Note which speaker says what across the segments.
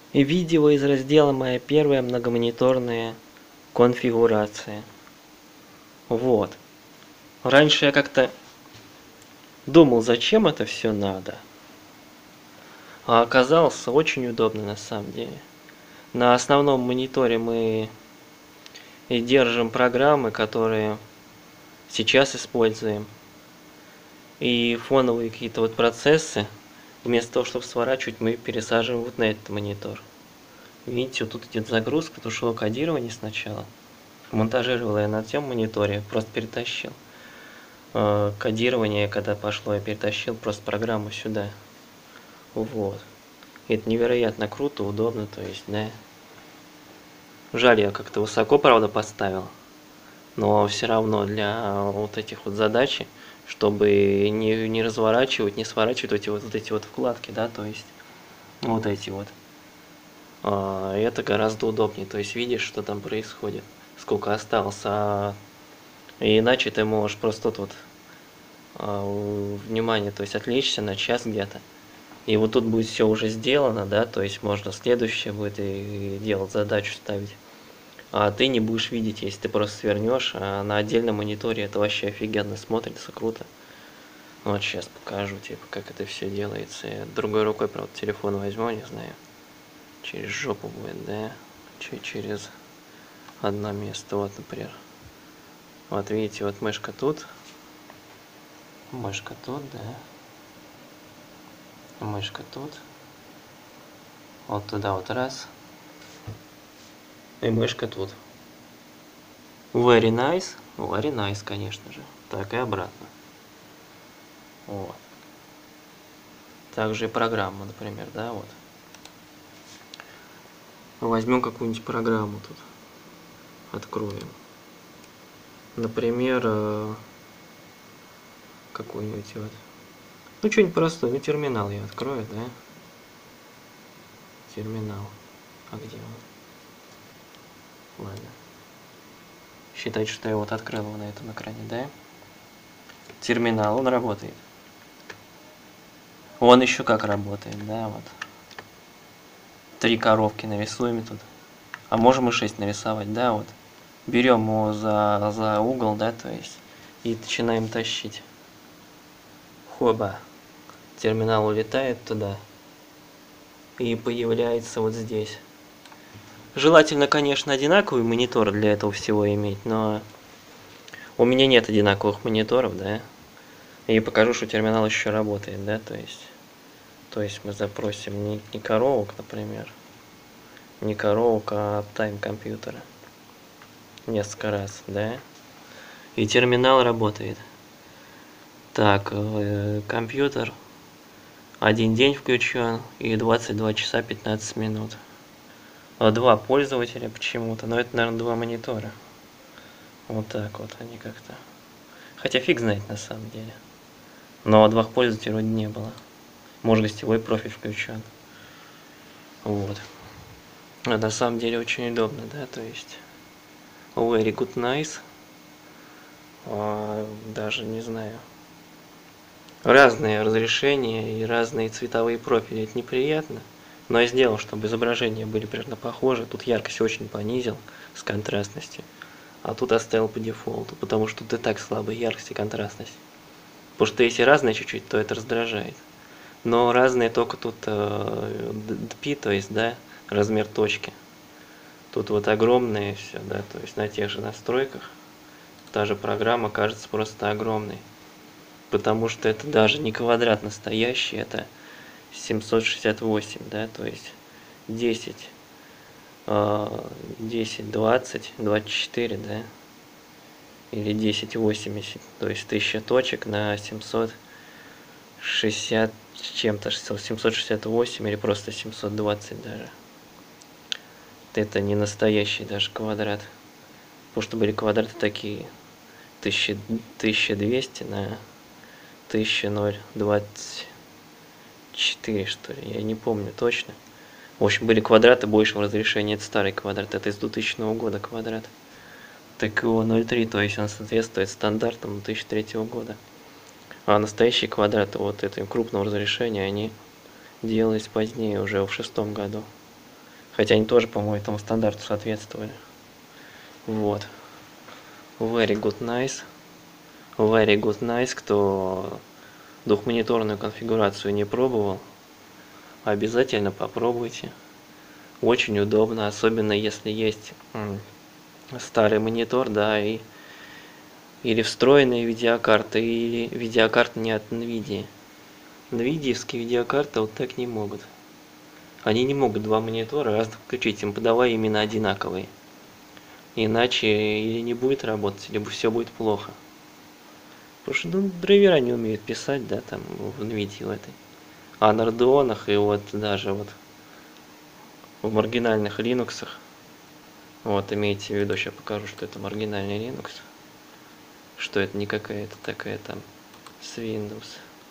Speaker 1: И видео из раздела «Моя первая многомониторная конфигурация». Вот. Раньше я как-то думал, зачем это все надо. А оказалось очень удобно на самом деле. На основном мониторе мы и держим программы, которые сейчас используем. И фоновые какие-то вот процессы, вместо того, чтобы сворачивать, мы пересаживаем вот на этот монитор. Видите, вот тут идет загрузка, потому что кодирование сначала. Монтажировал я на тем мониторе, просто перетащил. Кодирование, когда пошло, я перетащил просто программу сюда. Вот. Это невероятно круто, удобно, то есть, да. Жаль, я как-то высоко, правда, поставил. Но все равно для вот этих вот задач, чтобы не разворачивать, не сворачивать вот эти вот вкладки, да, то есть вот эти вот. Это гораздо удобнее, то есть видишь, что там происходит, сколько осталось, и иначе ты можешь просто тут внимание, то есть отвлечься на час где-то. И вот тут будет все уже сделано, да, то есть можно следующее будет и делать задачу ставить. А ты не будешь видеть, если ты просто свернешь, а на отдельном мониторе это вообще офигенно смотрится, круто. Вот сейчас покажу, типа, как это все делается. Я другой рукой, правда, телефон возьму, не знаю. Через жопу будет, да? Через одно место, вот, например. Вот видите, вот мышка тут, да? Мышка тут. Вот туда вот раз. И мышка тут. Very nice, конечно же. Так, и обратно. Вот. Также и программа, например, да, вот. Возьмем какую-нибудь программу тут. Откроем. Например, какую-нибудь вот. Ну, что-нибудь простое. Ну, терминал я открою, да? Терминал. А где он? Ладно. Считайте, что я вот открыл его на этом экране, да? Терминал, он работает. Он еще как работает, да, вот. 3 коробки нарисуем тут. А можем и 6 нарисовать, да, вот. Берем его за угол, да, то есть. И начинаем тащить. Хоба. Терминал улетает туда. И появляется вот здесь. Желательно, конечно, одинаковый монитор для этого всего иметь, но у меня нет одинаковых мониторов, да. И покажу, что терминал еще работает, да, то есть мы запросим не коробок, например, не коробок, а тайм компьютера. Несколько раз, да. И терминал работает. Так, компьютер 1 день включен и 22 часа 15 минут. 2 пользователя почему-то, но это, наверное, 2 монитора. Вот так вот они как-то. Хотя фиг знает на самом деле. Но 2 пользователей вроде не было. Может, гостевой профиль включен. Вот. А на самом деле очень удобно, да, то есть. Very good nice. Даже не знаю. Разные разрешения и разные цветовые профили. Это неприятно. Но я сделал, чтобы изображения были примерно похожи. Тут яркость очень понизил с контрастностью. А тут оставил по дефолту, потому что тут и так слабая яркость и контрастность. Потому что если разные чуть-чуть, то это раздражает. Но разные только тут DP, то есть, да, размер точки. Тут вот огромные все, да, то есть на тех же настройках та же программа кажется просто огромной. Потому что это даже не квадрат настоящий, это 768, да, то есть 10, 10, 20, 24, да, или 1080, то есть 1000 точек на 760 с чем-то, 768 или просто 720 даже. Это не настоящий даже квадрат. Потому что были квадраты такие 1200 на 1024, что ли, я не помню точно. В общем, были квадраты большего разрешения, это старый квадрат, это из 2000 года квадрат. Так его 0,3, то есть он соответствует стандартам 2003 года. А настоящие квадраты вот этого крупного разрешения, они делались позднее, уже в 2006 году. Хотя они тоже, по-моему, этому стандарту соответствовали. Вот. Very good, nice. Very good, nice. Кто двухмониторную конфигурацию не пробовал, обязательно попробуйте. Очень удобно, особенно если есть старый монитор, да, или встроенные видеокарты, или видеокарты не от NVIDIA. NVIDIA-ские видеокарты вот так не могут. Они не могут два монитора разных включить, им подавай именно одинаковые. Иначе или не будет работать, либо все будет плохо. Потому что драйвера не умеют писать, да, там в NVIDIA в этой. А на Radeon'ах и вот даже вот в маргинальных Linux, вот имейте в виду, сейчас покажу, что это маргинальный Linux, что это не какая-то такая там с Windows.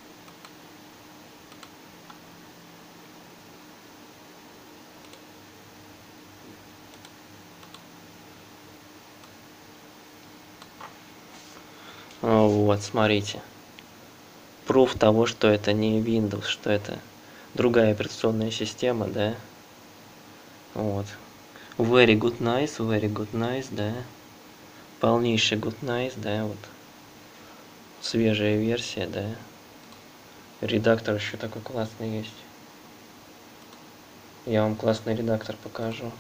Speaker 1: Вот, смотрите. Пруф того, что это не Windows, что это другая операционная система, да. Вот. Very good, nice, да. Полнейший good, nice, да, вот. Свежая версия, да. Редактор еще такой классный есть. Я вам классный редактор покажу.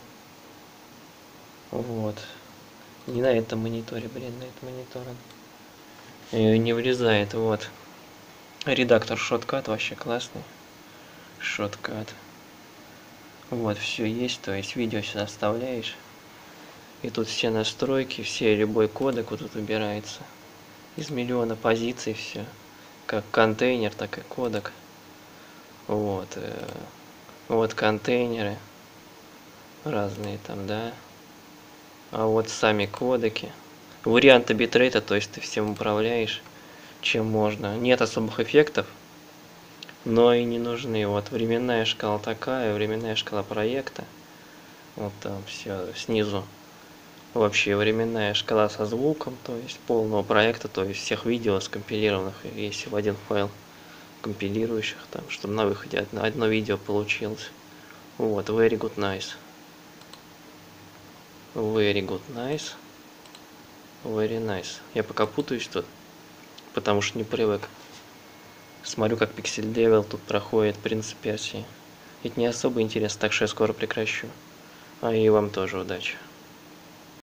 Speaker 1: Вот. Не на этом мониторе, блин, на этом мониторе. Не влезает, вот. Редактор Shotcut вообще классный. Shotcut. Вот, все есть, то есть видео сюда вставляешь. И тут все настройки, все, любой кодек вот тут выбирается. Из миллиона позиций все. Как контейнер, так и кодек. Вот. Вот контейнеры. Разные там, да. А вот сами кодеки. Варианты битрейта, то есть ты всем управляешь, чем можно. Нет особых эффектов, но и не нужны. Вот временная шкала такая, временная шкала проекта. Вот там все снизу. Вообще временная шкала со звуком, то есть полного проекта, то есть всех видео скомпилированных, если в один файл компилирующих, там, чтобы на выходе одно видео получилось. Вот, very good, nice. Very good, nice. Very nice. Я пока путаюсь тут, потому что не привык. Смотрю, как Pixel Devil тут проходит принцип версии. Это не особо интересно, так что я скоро прекращу. А и вам тоже удачи.